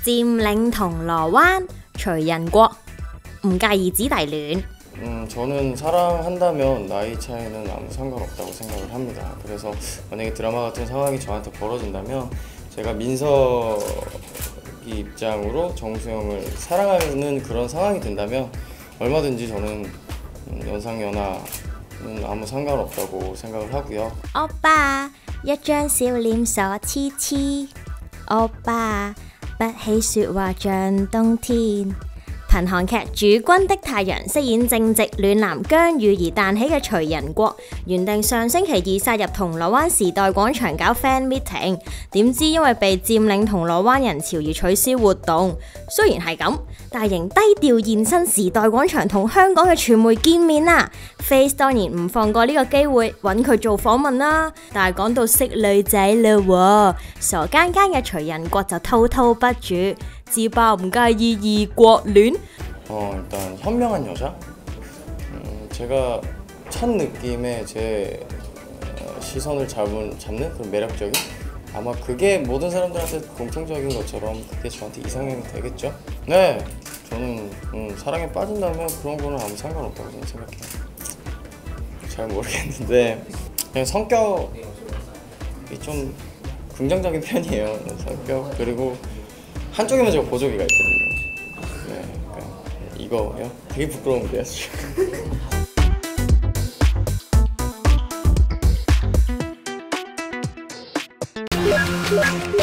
佔領銅鑼灣徐仁國唔介意姊弟戀。 저는 사랑한다면 나이 차이는 아무 상관없다고 생각을 합니다. 그래서 만약에 드라마 같은 상황이 저한테 벌어진다면 제가 민석이 입장으로 정수영을 사랑하는 그런 상황이 된다면 얼마든지 저는 연상연하는 아무 상관없다고 생각을 하고요. 오빠一張笑臉傻痴痴，歐巴不喜説話像冬天。 憑韓劇《主君的太陽》飾演正直暖男姜予而彈起嘅徐仁國，原定上星期二殺入銅鑼灣時代廣場搞 fan meeting， 點知因為被佔領銅鑼灣人潮而取消活動。雖然係咁，但仍低調現身時代廣場同香港嘅傳媒見面啦。Face 當然唔放過呢個機會揾佢做訪問啦。但係講到識女仔嘞喎，傻更更嘅徐仁國就滔滔不絕。 自爆唔介意異國戀。 일단 현명한 여자. 제가 첫 느낌에 제 시선을 잡는 그런 매력적인 아마 그게 모든 사람들한테 공통적인 것처럼 그게 저한테 이상형이 되겠죠. 네, 저는 사랑에 빠진다면 그런 거는 아무 상관없다고 저는 생각해요. 잘 모르겠는데 그냥 성격이 좀 긍정적인 편이에요. 성격 그리고 한쪽에만 제가 보조개가 있거든요. 네, 그러니까 이거요? 되게 부끄러운데요, 지금.